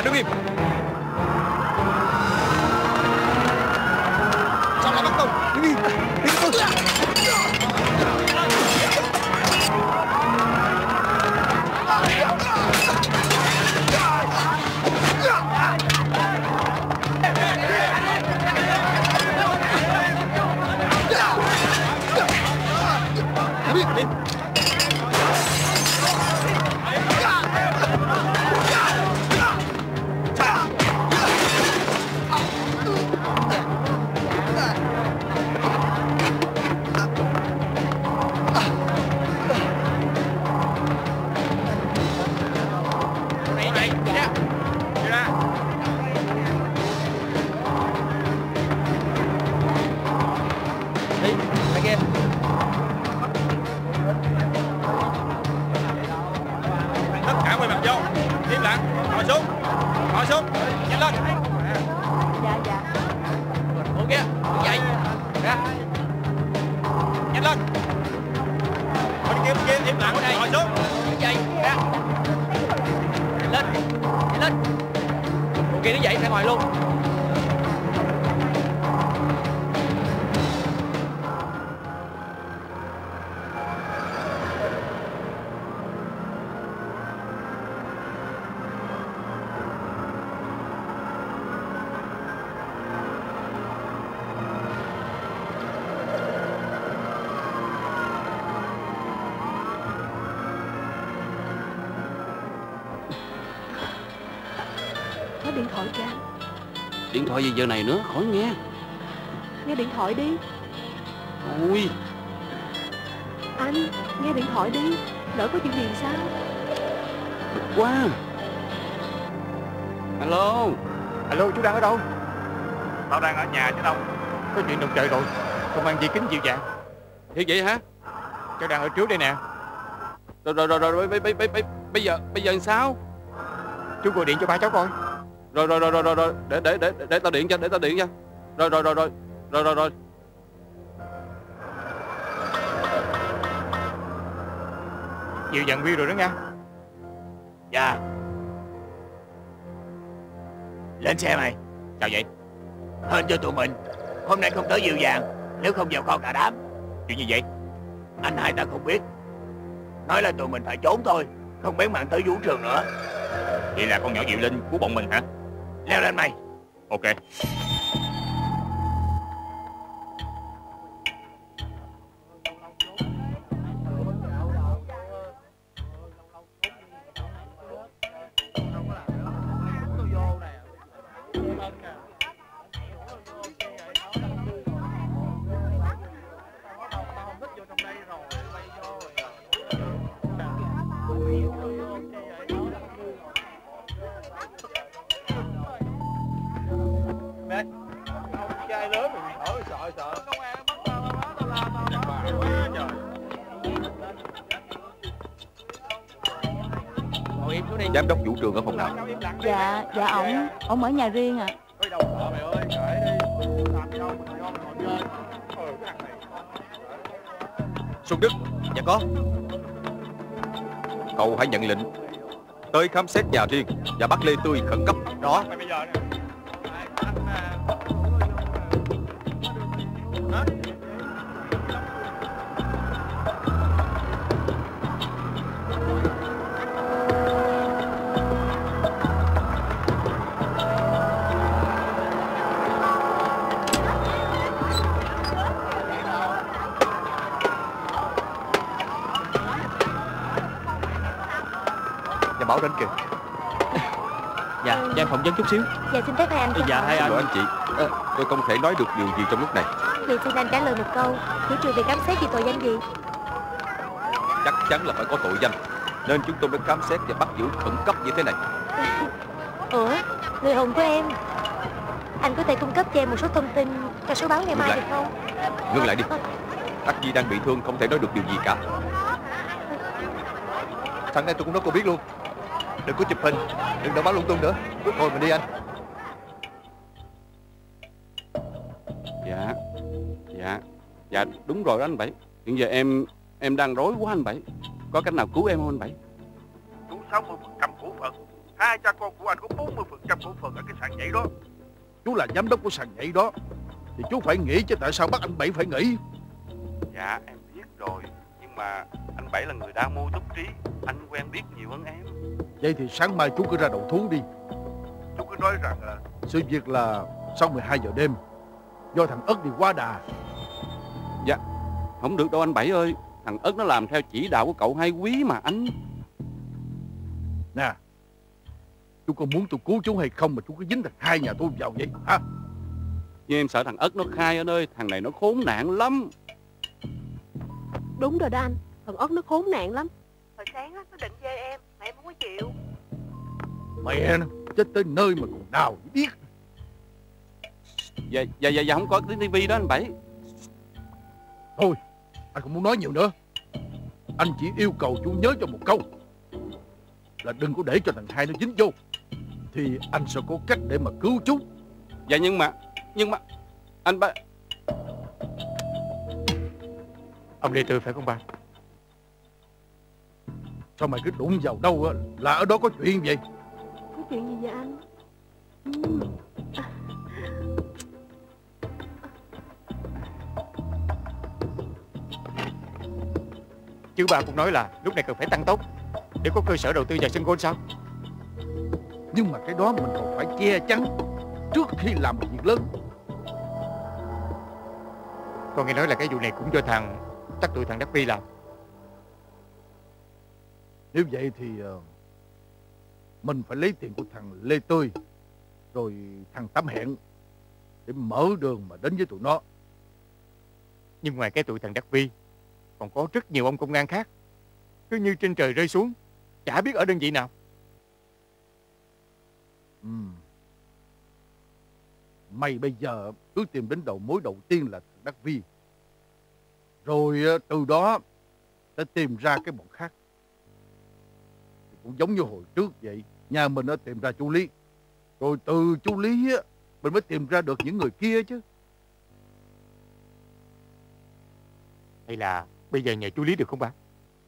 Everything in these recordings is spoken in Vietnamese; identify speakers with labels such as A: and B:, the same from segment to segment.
A: đứng im.
B: Sao lại bắt tôi? Đứng im. Đứng tôi.
C: Điện thoại kìa.
D: Điện thoại gì giờ này nữa, khỏi nghe.
C: Nghe điện thoại đi.
D: Ôi
C: anh, nghe điện thoại đi. Lỡ có chuyện gì sao?
D: Bực quá. Alo.
B: Alo, chú đang ở đâu? Tao đang ở nhà chứ đâu. Có chuyện động trời rồi. Công an Di Kính dịu dàng.
D: Thiệt vậy hả?
B: Cháu đang ở trước đây nè.
D: Rồi bây giờ làm sao?
B: Chú gọi điện cho ba cháu coi.
D: Rồi để tao điện cho, Rồi.
B: Dịu dàng Huy rồi đó nha.
E: Dạ. Lên xe mày.
B: Sao vậy?
E: Hên cho tụi mình hôm nay không tới dịu dàng, nếu không vào kho cả đám.
B: Chuyện gì vậy?
E: Anh hai ta không biết, nói là tụi mình phải trốn thôi, không bén mảng tới vũ trường nữa.
B: Vậy là con nhỏ Diệu Linh của bọn mình hả?
E: Leo lên mày.
B: Ok.
A: Giám đốc vũ trường ở phòng nào?
C: Dạ ổng ở nhà riêng à.
A: Xuân Đức. Dạ có. Cậu hãy nhận lệnh tới khám xét nhà riêng và bắt Lê Tươi khẩn cấp. Đó. Bảo đến kìa.
D: Dạ, cho em phỏng vấn chút xíu.
C: Dạ, xin phép hai anh.
D: Dạ, hai anh.
A: Xin lỗi anh chị, tôi không thể nói được điều gì trong lúc này.
C: Vậy xin anh trả lời một câu, chủ trương bị khám xét vì tội danh gì?
A: Chắc chắn là phải có tội danh, nên chúng tôi mới khám xét và bắt giữ khẩn cấp như thế này.
C: Ủa, người hùng của em, anh có thể cung cấp cho em một số thông tin cho số báo ngày mai được không?
A: Ngưng lại đi. Tắc Di đang bị thương, không thể nói được điều gì cả. Thằng này tôi cũng nói cô biết luôn. Đừng có chụp hình, đừng đổ báo lung tung nữa. Thôi mình đi anh.
D: Dạ đúng rồi đó anh Bảy. Hiện giờ em đang rối quá anh Bảy. Có cách nào cứu em không anh Bảy?
E: Chú 60% cổ phần
F: Hai cha con của anh có 40% cổ phần ở cái sàn nhảy đó.
G: Chú là giám đốc của sàn nhảy đó thì chú phải nghĩ chứ tại sao bắt anh Bảy phải nghỉ.
D: Dạ em biết rồi, nhưng mà anh Bảy là người đa mưu túc trí, anh quen biết nhiều hơn em.
G: Vậy thì sáng mai chú cứ ra đầu thú đi.
F: Chú cứ nói rằng
G: sự việc là sau 12 giờ đêm do thằng Ất đi quá đà.
D: Dạ, không được đâu anh Bảy ơi, thằng Ất nó làm theo chỉ đạo của cậu Hai Quý mà anh.
G: Nè, chú có muốn tôi cứu chú hay không mà chú cứ dính thằng Hai nhà tôi vào vậy hả?
D: Nhưng em sợ thằng Ất nó khai anh ơi, thằng này nó khốn nạn lắm.
H: Đúng rồi đó anh, thằng Ất nó khốn nạn lắm.
C: Hồi sáng á, nó định chơi em, mà em không có chịu.
G: Mẹ nó chết tới nơi mà còn đào biết.
D: Dạ không có tiếng tivi đó anh Bảy.
G: Thôi, anh không muốn nói nhiều nữa. Anh chỉ yêu cầu chú nhớ cho một câu là đừng có để cho thằng Hai nó dính vô, thì anh sẽ có cách để mà cứu chú.
D: Dạ nhưng mà anh ba.
B: Ông Lê Tư phải không ba?
G: Sao mày cứ đụng vào đâu á là ở đó có chuyện vậy?
H: Có chuyện gì vậy anh?
B: Chứ ba cũng nói là lúc này cần phải tăng tốc để có cơ sở đầu tư vào sân golf sao?
G: Nhưng mà cái đó mình còn phải che chắn trước khi làm một việc lớn.
B: Con nghe nói là cái vụ này cũng do tụi thằng Đắc Vi làm.
G: Nếu vậy thì mình phải lấy tiền của thằng Lê Tươi rồi thằng Tám Hẹn để mở đường mà đến với tụi nó.
B: Nhưng ngoài cái tụi thằng Đắc Vi còn có rất nhiều ông công an khác, cứ như trên trời rơi xuống, chả biết ở đơn vị nào.
G: Mày bây giờ cứ tìm đến đầu mối đầu tiên là thằng Đắc Vi, rồi từ đó sẽ tìm ra cái bọn khác. Cũng giống như hồi trước vậy, nhà mình đã tìm ra chú Lý, rồi từ chú Lý á mình mới tìm ra được những người kia chứ.
B: Hay là bây giờ nhờ chú Lý được không ba?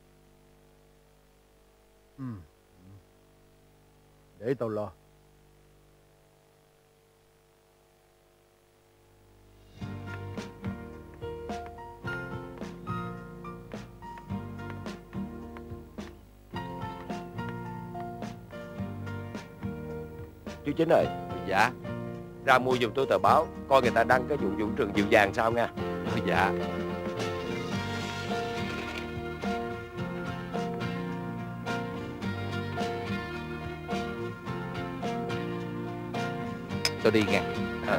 G: Để tao lo.
E: Chú Chính ơi.
A: Dạ.
E: Ra mua giùm tôi tờ báo, coi người ta đăng cái vụ trường Diệu Vàng sao nha.
A: Dạ. Tôi đi nghe.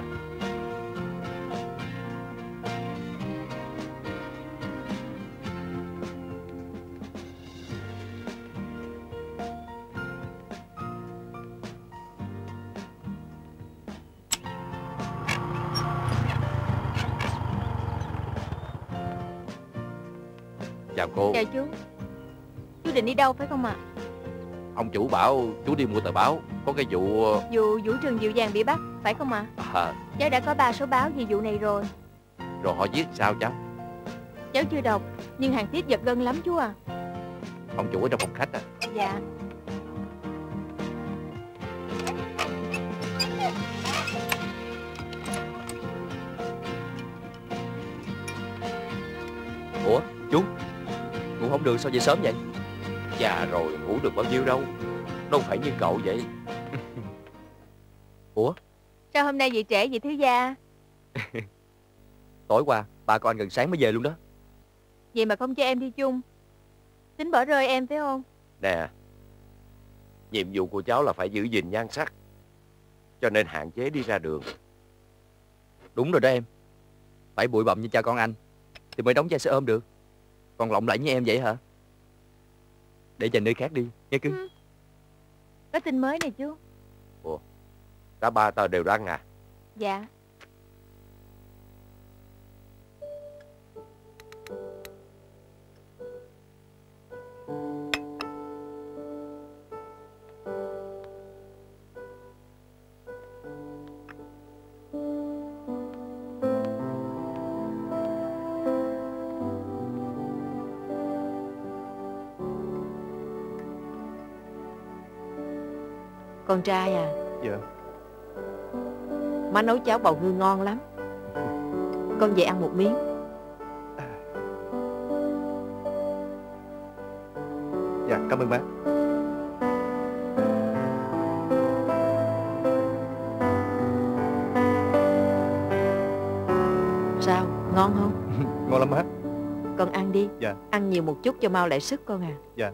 A: Chào cô.
C: Chào chú. Chú định đi đâu phải không ạ?
A: Ông chủ bảo chú đi mua tờ báo, có cái vụ
C: Vũ Trường Diệu Vàng bị bắt, phải không ạ? Cháu đã có 3 số báo về vụ này rồi.
A: Rồi họ viết sao cháu?
C: Cháu chưa đọc, nhưng hàng tiếp giật gân lắm chú à.
A: Ông chủ ở trong phòng khách à?
C: Dạ.
E: Ủa chú, ngủ không được sao về sớm vậy? Già rồi ngủ được bao nhiêu đâu, đâu phải như cậu vậy. Ủa,
C: Sao hôm nay về trễ vậy thiếu gia?
E: tối qua ba con anh gần sáng mới về luôn đó.
C: Vậy mà không cho em đi chung, tính bỏ rơi em phải không?
E: Nè, nhiệm vụ của cháu là phải giữ gìn nhan sắc, cho nên hạn chế đi ra đường.
I: Đúng rồi đó em. Phải bụi bặm như cha con anh thì mới đóng vai xe ôm được. Còn lộng lẫy như em vậy hả? Để dành nơi khác đi nghe cưng.
C: Có tin mới này chú.
E: Ủa, cả ba tờ đều đăng à?
C: Dạ.
J: Con trai à?
I: Dạ.
J: Má nấu cháo bào ngư ngon lắm. Con về ăn một miếng.
I: Dạ, cảm ơn má.
J: Sao, ngon không?
I: Ngon lắm má.
J: Con ăn đi.
I: Dạ.
J: Ăn nhiều một chút cho mau lại sức con à.
I: Dạ.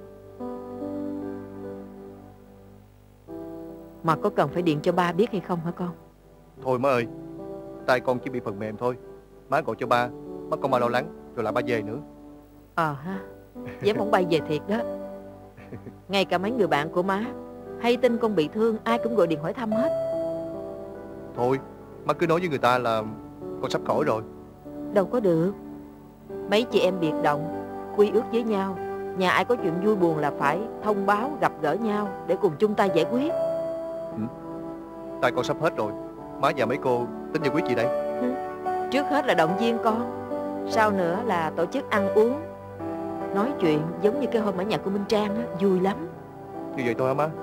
J: Mà có cần phải điện cho ba biết hay không hả con?
I: Thôi má ơi, tay con chỉ bị phần mềm thôi. Má gọi cho ba, má con ba lo lắng, rồi lại ba về nữa.
J: Ha, dám không bay về thiệt đó. Ngay cả mấy người bạn của má hay tin con bị thương, ai cũng gọi điện hỏi thăm hết.
I: Thôi, má cứ nói với người ta là con sắp khỏi rồi.
J: Đâu có được. Mấy chị em biệt động, quy ước với nhau, nhà ai có chuyện vui buồn là phải thông báo gặp gỡ nhau để cùng chung tay giải quyết.
I: Tay con sắp hết rồi, má và mấy cô tính giải quyết gì đây?
J: Trước hết là động viên con, sau nữa là tổ chức ăn uống, nói chuyện giống như cái hôm ở nhà cô Minh Trang á, vui lắm.
I: Như vậy thôi hả má?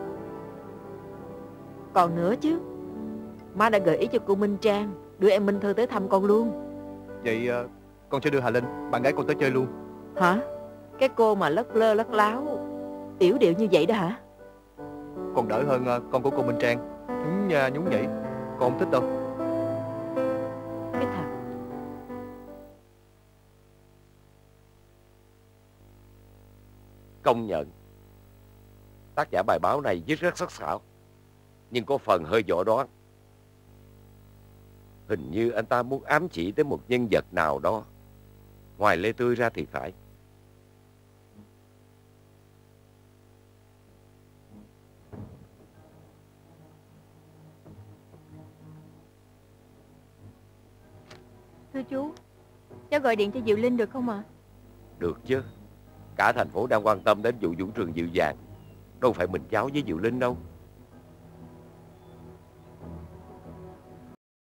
J: Còn nữa chứ, má đã gợi ý cho cô Minh Trang đưa em Minh Thư tới thăm con luôn.
I: Vậy con sẽ đưa Hà Linh, bạn gái con tới chơi luôn.
J: Hả? Cái cô mà lất lơ lất láo, yểu điệu như vậy đó hả?
I: Còn đỡ hơn con của cô Minh Trang, nhún nha nhún nhảy. Con không thích đâu.
J: Cái thằng
E: Công nhận tác giả bài báo này viết rất sắc sảo, nhưng có phần hơi võ đoán. Hình như anh ta muốn ám chỉ tới một nhân vật nào đó, ngoài Lê Tươi ra thì phải.
C: Thưa chú, cháu gọi điện cho Diệu Linh được không ạ?
E: Được chứ. Cả thành phố đang quan tâm đến vụ Vũ Trường Dịu Dàng, đâu phải mình cháu với Diệu Linh đâu.